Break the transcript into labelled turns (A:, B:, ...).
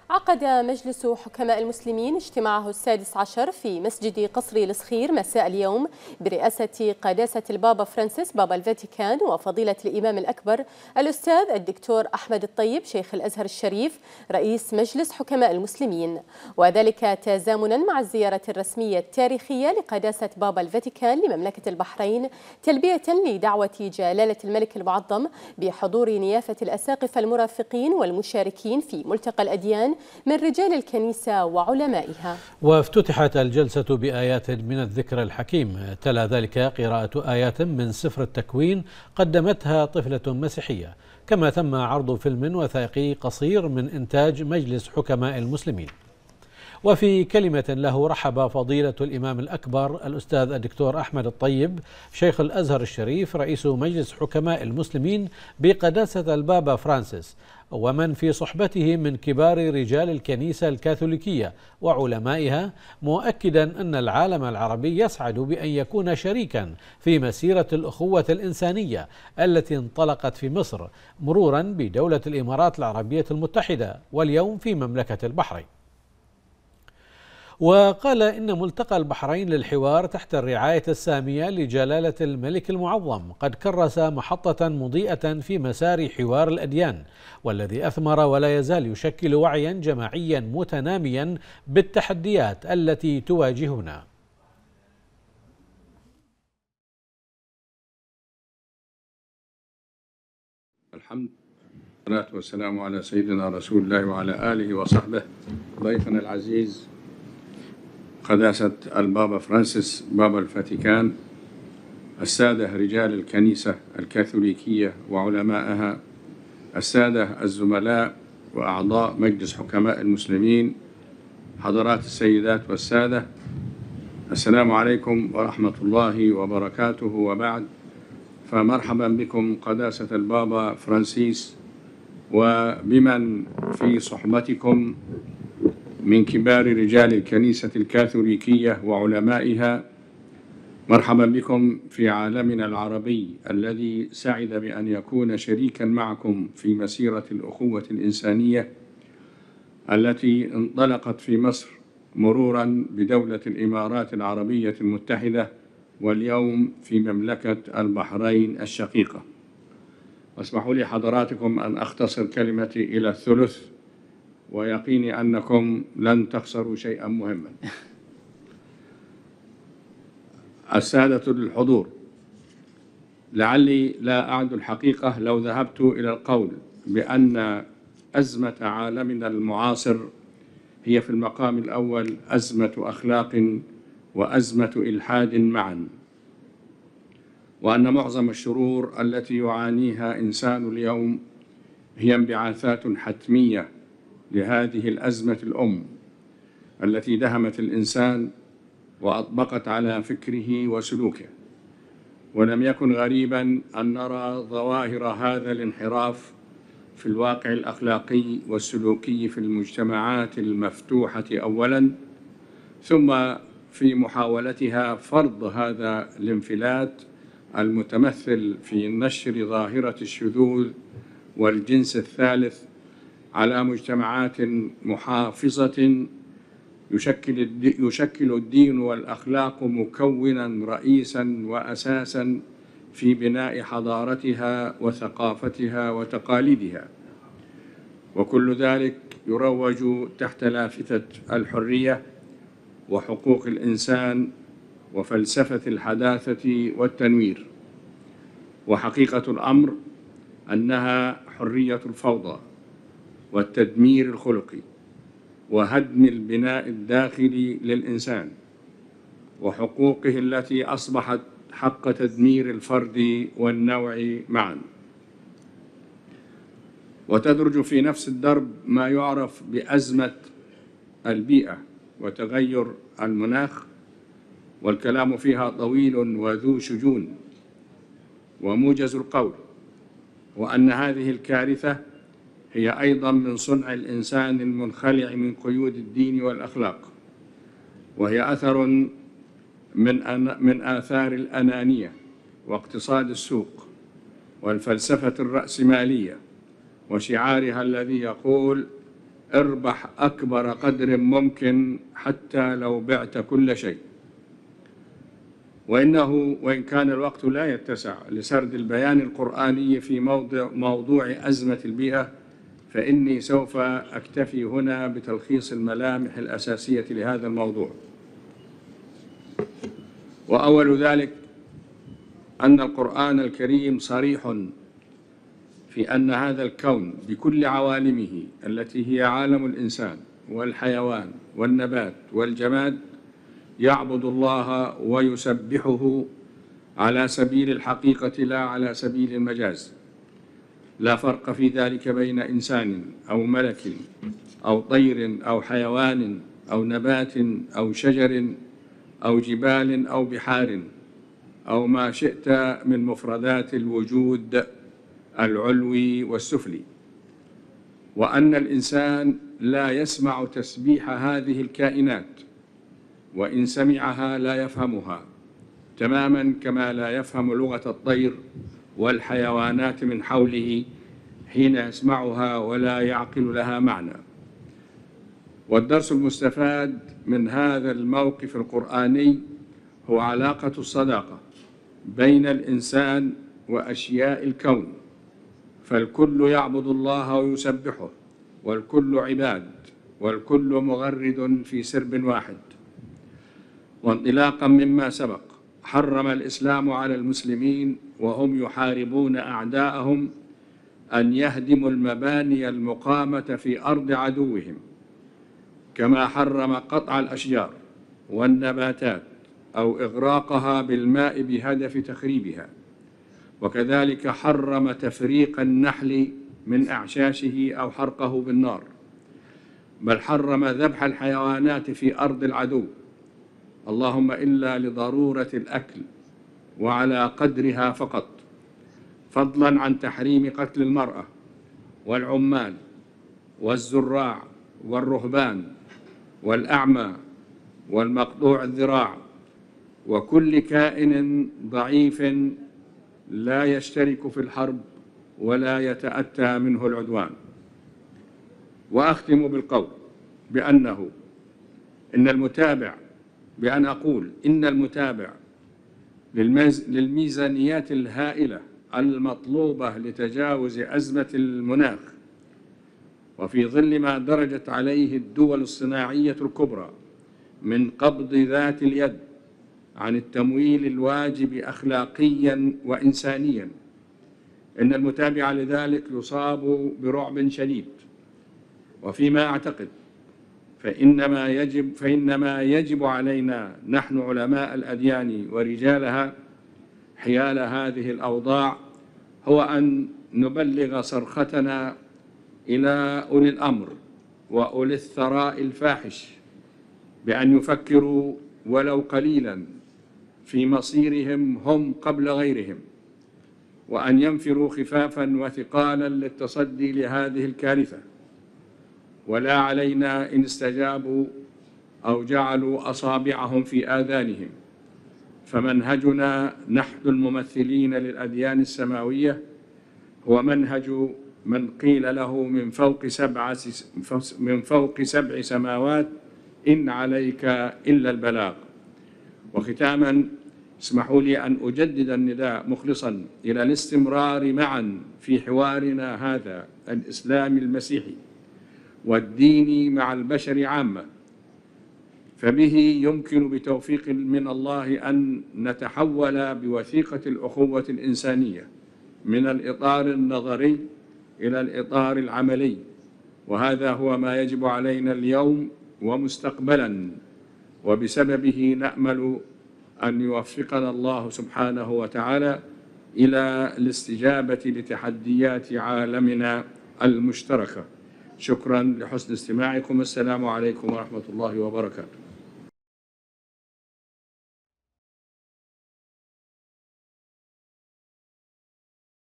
A: عقد مجلس حكماء المسلمين اجتماعه السادس عشر في مسجد قصر الصخير مساء اليوم برئاسة قداسة البابا فرانسيس بابا الفاتيكان وفضيلة الإمام الأكبر الأستاذ الدكتور أحمد الطيب شيخ الأزهر الشريف رئيس مجلس حكماء المسلمين، وذلك تزامنا مع الزيارة الرسمية التاريخية لقداسة بابا الفاتيكان لمملكة البحرين تلبية لدعوة جلالة الملك المعظم بحضور نيافة الأساقفة المرافقين والمشاركين في ملتقى الأديان من رجال الكنيسة وعلمائها.
B: وافتتحت الجلسة بآيات من الذكر الحكيم، تلا ذلك قراءة آيات من سفر التكوين قدمتها طفلة مسيحية، كما تم عرض فيلم وثائقي قصير من إنتاج مجلس حكماء المسلمين. وفي كلمة له رحب فضيلة الإمام الأكبر الأستاذ الدكتور أحمد الطيب شيخ الأزهر الشريف رئيس مجلس حكماء المسلمين بقداسة البابا فرانسيس ومن في صحبته من كبار رجال الكنيسة الكاثوليكية وعلمائها، مؤكدا أن العالم العربي يسعد بأن يكون شريكا في مسيرة الأخوة الإنسانية التي انطلقت في مصر مرورا بدولة الإمارات العربية المتحدة واليوم في مملكة البحرين. وقال إن ملتقى البحرين للحوار تحت الرعاية السامية لجلالة الملك المعظم قد كرس محطة مضيئة في مسار حوار الأديان، والذي أثمر ولا يزال يشكل وعيا جماعيا متناميا بالتحديات التي تواجهنا.
C: الحمد والصلاة والسلام على سيدنا رسول الله وعلى آله وصحبه. ضيفنا العزيز قداسة البابا فرانسيس بابا الفاتيكان، السادة رجال الكنيسة الكاثوليكية وعلمائها، السادة الزملاء وأعضاء مجلس حكماء المسلمين، حضرات السيدات والسادة، السلام عليكم ورحمة الله وبركاته. وبعد، فمرحبا بكم قداسة البابا فرانسيس وبمن في صحبتكم من كبار رجال الكنيسة الكاثوليكية وعلمائها. مرحبا بكم في عالمنا العربي الذي سعد بأن يكون شريكا معكم في مسيرة الأخوة الإنسانية التي انطلقت في مصر مرورا بدولة الإمارات العربية المتحدة واليوم في مملكة البحرين الشقيقة. واسمحوا لي حضراتكم أن أختصر كلمتي إلى الثلث، ويقيني أنكم لن تخسروا شيئا مهما. السادة الحضور، لعلي لا أعد الحقيقة لو ذهبت إلى القول بأن أزمة عالمنا المعاصر هي في المقام الأول أزمة أخلاق وأزمة إلحاد معا، وأن معظم الشرور التي يعانيها إنسان اليوم هي انبعاثات حتمية لهذه الأزمة الأم التي دهمت الإنسان وأطبقت على فكره وسلوكه. ولم يكن غريبا أن نرى ظواهر هذا الانحراف في الواقع الأخلاقي والسلوكي في المجتمعات المفتوحة أولا، ثم في محاولتها فرض هذا الانفلات المتمثل في نشر ظاهرة الشذوذ والجنس الثالث على مجتمعات محافظة يشكل الدين والأخلاق مكونا رئيسا وأساسا في بناء حضارتها وثقافتها وتقاليدها، وكل ذلك يروج تحت لافتة الحرية وحقوق الإنسان وفلسفة الحداثة والتنوير. وحقيقة الأمر أنها حرية الفوضى والتدمير الخلقي وهدم البناء الداخلي للإنسان وحقوقه التي أصبحت حق تدمير الفرد والنوع معا. وتدرج في نفس الدرب ما يعرف بأزمة البيئة وتغير المناخ، والكلام فيها طويل وذو شجون، وموجز القول وأن هذه الكارثة هي أيضا من صنع الإنسان المنخلع من قيود الدين والأخلاق، وهي أثر من آثار الأنانية واقتصاد السوق والفلسفة الرأسمالية وشعارها الذي يقول اربح أكبر قدر ممكن حتى لو بعت كل شيء. وإن كان الوقت لا يتسع لسرد البيان القرآني في موضوع أزمة البيئة، فإني سوف أكتفي هنا بتلخيص الملامح الأساسية لهذا الموضوع. وأول ذلك أن القرآن الكريم صريح في أن هذا الكون بكل عوالمه التي هي عالم الإنسان والحيوان والنبات والجماد يعبد الله ويسبحه على سبيل الحقيقة لا على سبيل المجاز. لا فرق في ذلك بين إنسان أو ملك أو طير أو حيوان أو نبات أو شجر أو جبال أو بحار أو ما شئت من مفردات الوجود العلوي والسفلي. وأن الإنسان لا يسمع تسبيح هذه الكائنات، وإن سمعها لا يفهمها، تماما كما لا يفهم لغة الطير والحيوانات من حوله حين يسمعها ولا يعقل لها معنى. والدرس المستفاد من هذا الموقف القرآني هو علاقة الصداقة بين الإنسان وأشياء الكون، فالكل يعبد الله ويسبحه، والكل عباد، والكل مغرد في سرب واحد. وانطلاقا مما سبق، حرم الإسلام على المسلمين وهم يحاربون أعداءهم أن يهدموا المباني المقامة في أرض عدوهم، كما حرم قطع الأشجار والنباتات أو إغراقها بالماء بهدف تخريبها، وكذلك حرم تفريق النحل من أعشاشه أو حرقه بالنار، بل حرم ذبح الحيوانات في أرض العدو، اللهم إلا لضرورة الأكل وعلى قدرها فقط، فضلا عن تحريم قتل المرأة والعمال والزراع والرهبان والأعمى والمقطوع الذراع وكل كائن ضعيف لا يشترك في الحرب ولا يتأتى منه العدوان. وأختم بالقول بأن أقول إن المتابع للميزانيات الهائلة المطلوبة لتجاوز أزمة المناخ، وفي ظل ما درجت عليه الدول الصناعية الكبرى من قبض ذات اليد عن التمويل الواجب أخلاقيا وإنسانيا، إن المتابع لذلك يصاب برعب شديد. وفيما أعتقد فإنما يجب علينا نحن علماء الأديان ورجالها حيال هذه الأوضاع هو أن نبلغ صرختنا إلى أولي الأمر وأولي الثراء الفاحش بأن يفكروا ولو قليلا في مصيرهم هم قبل غيرهم، وأن ينفروا خفافا وثقالا للتصدي لهذه الكارثة. ولا علينا إن استجابوا أو جعلوا أصابعهم في آذانهم، فمنهجنا نحن الممثلين للأديان السماوية هو منهج من قيل له من فوق سبع سماوات إن عليك إلا البلاغ. وختاما اسمحوا لي أن أجدد النداء مخلصا إلى الاستمرار معا في حوارنا هذا الإسلامي المسيحي والدين مع البشر عامة، فبه يمكن بتوفيق من الله أن نتحول بوثيقة الأخوة الإنسانية من الإطار النظري إلى الإطار العملي، وهذا هو ما يجب علينا اليوم ومستقبلا، وبسببه نأمل أن يوفقنا الله سبحانه وتعالى إلى الاستجابة لتحديات عالمنا المشتركة. شكرا لحسن استماعكم. السلام عليكم ورحمة الله وبركاته.